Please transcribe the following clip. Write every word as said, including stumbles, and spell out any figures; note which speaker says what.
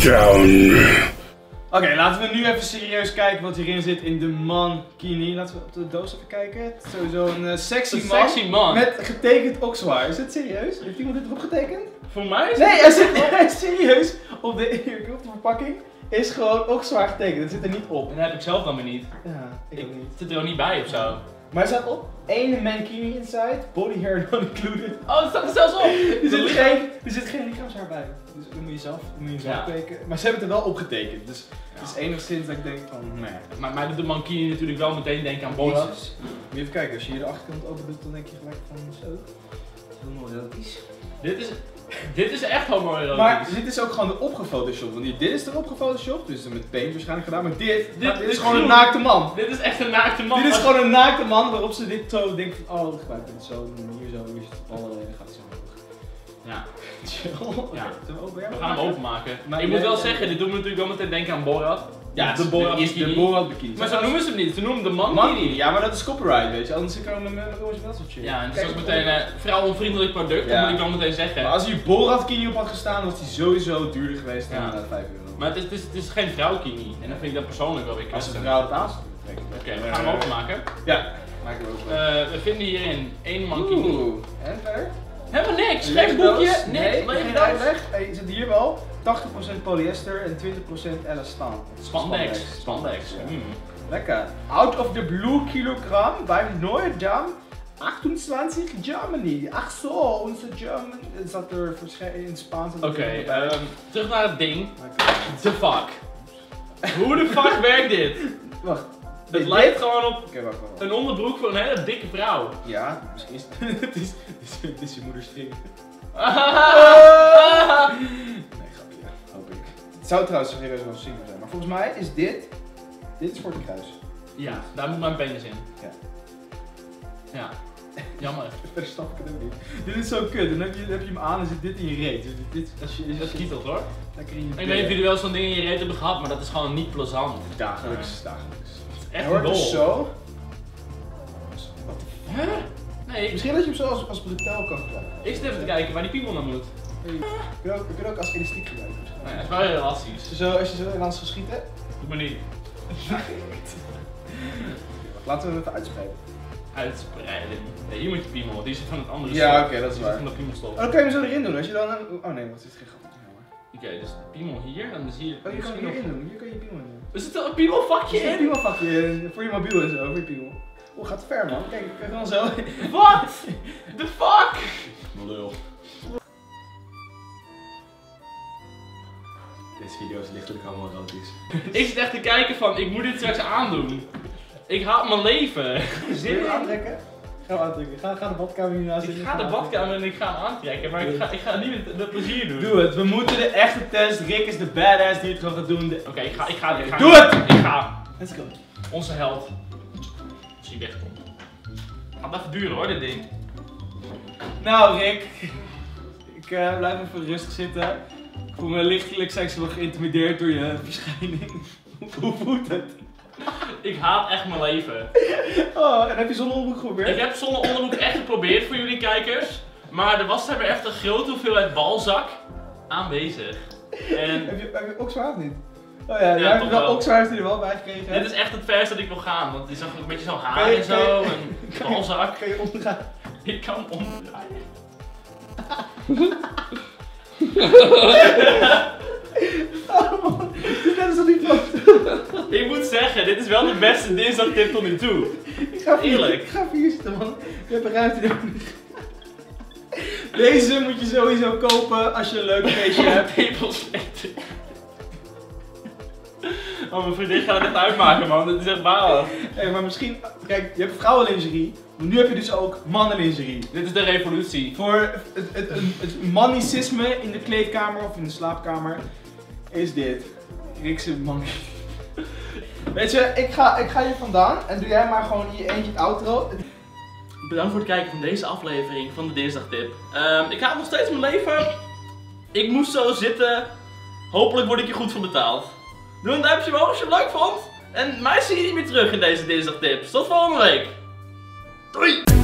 Speaker 1: down.
Speaker 2: Oké, okay, laten we nu even serieus kijken wat hierin zit in de mankini. Laten we op de doos even kijken. Het is sowieso een uh, sexy,
Speaker 3: een
Speaker 2: man,
Speaker 3: sexy man
Speaker 2: met getekend okswaar. Is het serieus? Heeft iemand dit erop getekend?
Speaker 3: Voor mij is
Speaker 2: Nee,
Speaker 3: het...
Speaker 2: hij zit hij is serieus. Op de, hier, op de verpakking is gewoon okswaar getekend. Het zit er niet op.
Speaker 3: En dat heb ik zelf dan weer niet.
Speaker 2: Ja, ik,
Speaker 3: Ik
Speaker 2: ook niet.
Speaker 3: het zit er ook niet bij of zo.
Speaker 2: Maar er staat op ene mankini inside, body hair not included.
Speaker 3: Oh, dat staat er zelfs op!
Speaker 2: Er zit geen, er zit geen lichaamshaar bij. Dus dan moet je zelf, dan moet je zelf
Speaker 3: Ja.
Speaker 2: kijken. Maar ze hebben het er wel opgetekend. Dus
Speaker 3: Ja.
Speaker 2: het is enigszins dat ik denk van, nee.
Speaker 3: Maar mij doet de mankini natuurlijk wel meteen denken aan Borat.
Speaker 2: Jezus. Moet je even kijken, als je hier de achterkant open doet, dan denk je gelijk van zo. Homoerotisch.
Speaker 3: Dit is, dit is echt homoerotisch.
Speaker 2: Maar dit is ook gewoon de opgefotoshopt. Want hier, dit is erop gefotoshopt, dus met paint waarschijnlijk gedaan. Maar dit, dit,
Speaker 3: Dit-
Speaker 2: dit is
Speaker 3: dit
Speaker 2: gewoon een
Speaker 3: groen.
Speaker 2: naakte man.
Speaker 3: Dit is echt een naakte man.
Speaker 2: Dit is
Speaker 3: maar-
Speaker 2: gewoon een naakte man waarop ze dit zo denkt van, oh, gebruik dit zo, hier zo, hier is het ballen, dan gaat het zo omhoog.
Speaker 3: Ja,
Speaker 2: Chill.
Speaker 3: Ja.
Speaker 2: Zullen we open
Speaker 3: we gaan hem openmaken.
Speaker 2: Maar
Speaker 3: ik moet
Speaker 2: jij-
Speaker 3: wel
Speaker 2: jij-
Speaker 3: zeggen, dit doet me natuurlijk wel meteen denken aan Borat.
Speaker 2: Ja,
Speaker 3: de Borat
Speaker 2: is de
Speaker 3: bikini.
Speaker 2: Borat bikini.
Speaker 3: Maar zo noemen ze hem niet, ze noemen hem de
Speaker 2: Mankini.
Speaker 3: mankini.
Speaker 2: Ja, maar dat is copyright, weet je. Anders komen we met dat soort shit.
Speaker 3: Ja, en het is
Speaker 2: Kijk,
Speaker 3: ook meteen een vrouwonvriendelijk product,
Speaker 2: Ja.
Speaker 3: dat moet ik wel meteen zeggen.
Speaker 2: Maar als hier Borat kini op had gestaan, was die sowieso duurder geweest dan
Speaker 3: Ja.
Speaker 2: uh, vijf euro.
Speaker 3: Maar het is, het, is, het is geen vrouwkini. En dan vind ik dat persoonlijk wel weer
Speaker 2: Als een
Speaker 3: kwetsend.
Speaker 2: vrouw het aansluit.
Speaker 3: Oké, we gaan hem openmaken.
Speaker 2: Ja, maak hem open.
Speaker 3: Uh, we vinden hierin één mankini.
Speaker 2: Oeh, en verder?
Speaker 3: Helemaal niks,
Speaker 2: Een
Speaker 3: geen boekje,
Speaker 2: doos?
Speaker 3: niks,
Speaker 2: Nee,
Speaker 3: lege
Speaker 2: geen
Speaker 3: doos.
Speaker 2: uitleg. Hey, zit hier wel tachtig procent polyester en twintig procent elastaan.
Speaker 3: Spandex. Spandex.
Speaker 2: Ja.
Speaker 3: Mm.
Speaker 2: Lekker. Out of the blue kilogram bij Noordam. achtundzwanzig Germany. Ach zo, onze German. Het zat er verschillend in Spaans.
Speaker 3: Oké, okay, um, terug naar het ding. The fuck. Hoe de fuck werkt dit?
Speaker 2: Wacht.
Speaker 3: Het
Speaker 2: Dit-
Speaker 3: lijkt gewoon op
Speaker 2: Oké, okay, wacht, wacht, wacht.
Speaker 3: een onderbroek voor een hele dikke vrouw.
Speaker 2: Ja, misschien is het is, het is, het is je moeders string. Nee, grapje. Hoop ik. Het zou trouwens serieus wel simpel zijn. Maar volgens mij is dit. Dit is voor het kruis.
Speaker 3: Ja, daar moet mijn penis in.
Speaker 2: Ja.
Speaker 3: Ja. Jammer.
Speaker 2: Verder snap ik het ook niet. Dit is zo kut. Dan heb je, dan heb je hem aan en zit dit in je reet. Dus dit, als je, als je,
Speaker 3: Dat kietelt hoor.
Speaker 2: lekker in je
Speaker 3: Ik weet niet of jullie wel zo'n ding in je reet hebben gehad, maar dat is gewoon niet plezant.
Speaker 2: Dagelijks, dagelijks.
Speaker 3: Echt
Speaker 2: Hoort
Speaker 3: dol.
Speaker 2: dus zo.
Speaker 3: Huh? Nee,
Speaker 2: Misschien dat je hem zo als, als bretel kan gebruiken.
Speaker 3: ik zit even te kijken waar die piemel naar moet.
Speaker 2: Je kunt ook, je kunt ook als elastiek gebruiken.
Speaker 3: Nee, dat is wel heel elastisch.
Speaker 2: Als je zo, als je zo in langs gaat schieten.
Speaker 3: Doe maar niet.
Speaker 2: Laten we hem even uitspreiden.
Speaker 3: Uitspreiden. Nee, hier moet je piemel, want die zit van het andere
Speaker 2: Ja,
Speaker 3: stof.
Speaker 2: oké, dat is
Speaker 3: Die
Speaker 2: waar.
Speaker 3: zit van de piemelstof.
Speaker 2: Oh, dan kan je hem zo erin doen. Als je dan een... Oh nee, wat is het geen gat.
Speaker 3: Oké, dus de piemel hier, dan zie je...
Speaker 2: Oh, je kan hem hierin doen. Hier kan je piemel in doen.
Speaker 3: Er zit er een piemelvakje
Speaker 2: Er zit een
Speaker 3: in?
Speaker 2: piemelvakje in, voor je mobiel en zo, voor je piemel. Oeh, gaat ver man. Kijk, ik kan gewoon zo.
Speaker 3: Wat? The fuck? Lul.
Speaker 2: Deze video is lichtelijk homoerotisch.
Speaker 3: Ik zit echt te kijken van, ik moet dit straks aandoen. Ik haat mijn leven.
Speaker 2: Zin in aantrekken? Ga hem aantrekken. Ga, ga de badkamer hiernaast
Speaker 3: Ik ga de badkamer en ik ga hem aantrekken, maar ik ga, ik ga het niet met, met plezier doen.
Speaker 2: Doe het, we moeten de echte test. Rick is de badass die het gewoon gaat doen.
Speaker 3: Oké, ik ga, ik ga, ik ga.
Speaker 2: Doe het!
Speaker 3: Ik ga.
Speaker 2: Let's go.
Speaker 3: Onze held. Als hij wegkomt. Gaat even duren hoor, dit ding.
Speaker 2: Nou Rick, ik uh, blijf even rustig zitten. Ik voel me lichtelijk seksueel geïntimideerd door je verschijning. Hoe voelt het?
Speaker 3: Ik haat echt mijn leven.
Speaker 2: Oh, en heb je zonneonderbroek geprobeerd?
Speaker 3: Ik heb zonder onderbroek echt geprobeerd voor jullie kijkers. Maar er was daar weer echt een grote hoeveelheid balzak aanwezig. En
Speaker 2: Heb je, heb je Oxford of niet? Oh ja,
Speaker 3: Ja,
Speaker 2: jij hebt
Speaker 3: toch
Speaker 2: wel
Speaker 3: wel.
Speaker 2: Oxford heeft hij er wel bij gekregen.
Speaker 3: dit is echt het verste dat ik wil gaan. Want die zag ook een beetje zo haar
Speaker 2: Kan je-
Speaker 3: en zo.
Speaker 2: kan je-
Speaker 3: En balzak.
Speaker 2: Kan je omgaan?
Speaker 3: Ik kan omdraaien.
Speaker 2: Oh man, dit is toch niet foto?
Speaker 3: Ik moet zeggen, dit is wel de beste dinsdagtip tot nu toe.
Speaker 2: Ik ga voor
Speaker 3: Eerlijk.
Speaker 2: Ik ga voor hier zitten man. Je hebt een ruimte nodig. Deze moet je sowieso kopen als je een leuk feestje hebt.
Speaker 3: Tepelslechten. Oh, mijn vriendin gaat het echt uitmaken, man. Dit is echt balen.
Speaker 2: Hey, maar misschien, kijk, je hebt vrouwenlingerie, maar nu heb je dus ook mannenlingerie.
Speaker 3: Dit is de revolutie.
Speaker 2: Voor het, het, het, het mannicisme in de kleedkamer of in de slaapkamer is dit. Rickse man. Weet je, ik ga, ik ga hier vandaan en doe jij maar gewoon in je eentje het outro.
Speaker 3: Bedankt voor het kijken van deze aflevering van de Dinsdagtip. Um, ik haat nog steeds mijn leven. Ik moest zo zitten. Hopelijk word ik hier goed voor betaald. Doe een duimpje omhoog als je het leuk vond. En mij zie je niet meer terug in deze Dinsdagtips. Tot volgende week. Doei!